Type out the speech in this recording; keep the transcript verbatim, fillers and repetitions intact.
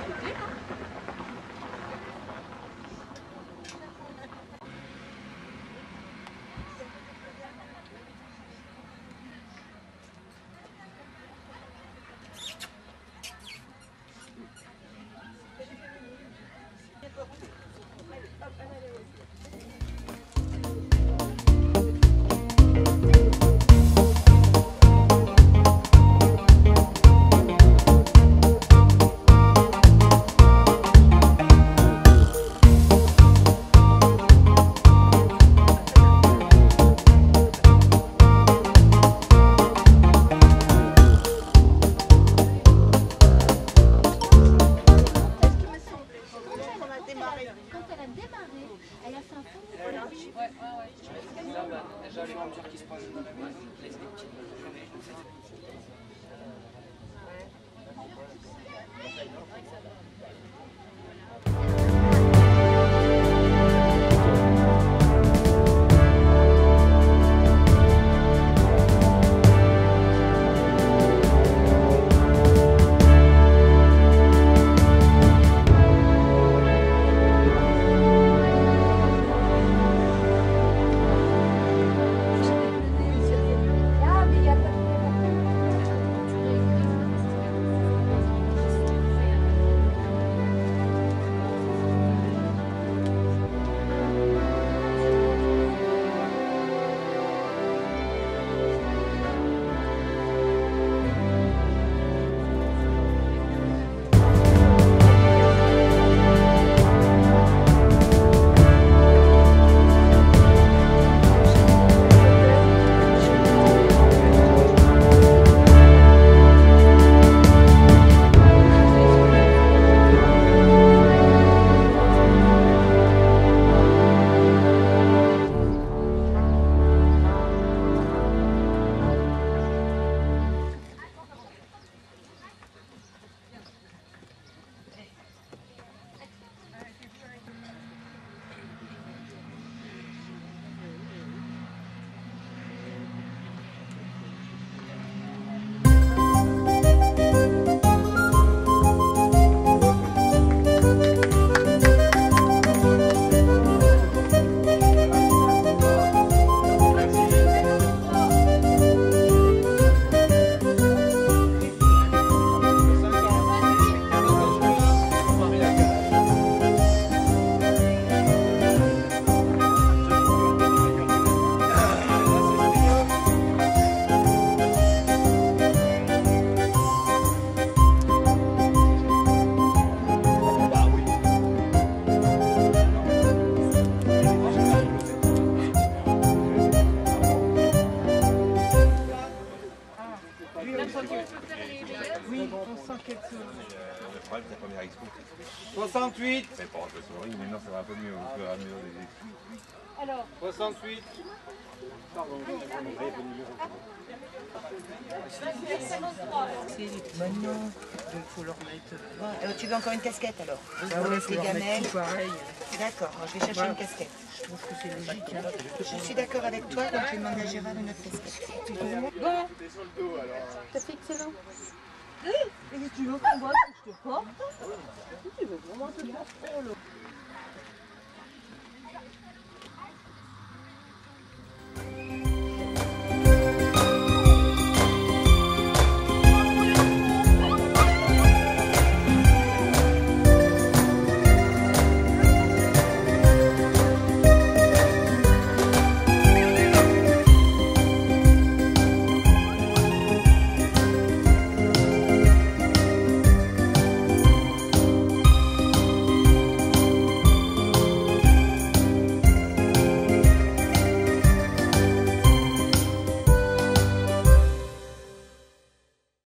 soixante-huit. Mais bon, je souris, maintenant ça va un peu mieux au fur et à mesure des... Alors. soixante-huit. Pardon. Maintenant, il faut leur mettre... Ouais, euh, tu veux encore une casquette alors? Ah ouais, les gamelles. Pareil. D'accord, je vais chercher Ouais. une casquette. Je trouve que c'est logique. Hein. Je suis d'accord avec toi, donc je vais demander à Gérard une autre casquette. Bon, t'as fait excellent. Et tu veux qu'on voit que je te porte? Tu veux vraiment te porter?